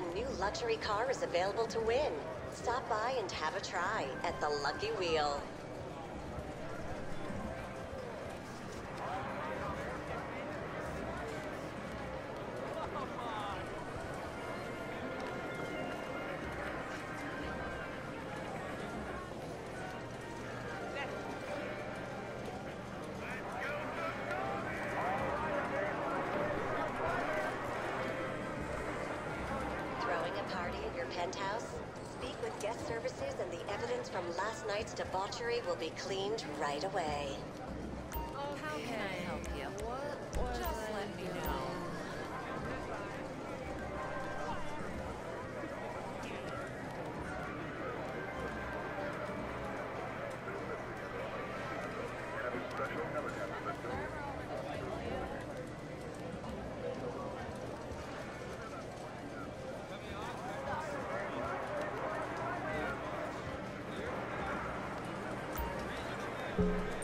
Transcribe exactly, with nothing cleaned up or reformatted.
new luxury car is available to win. Stop by and have a try at the Lucky Wheel. Penthouse? Speak with guest services and the evidence from last night's debauchery will be cleaned right away. How can I help you? What was Just I let me know. Thank you.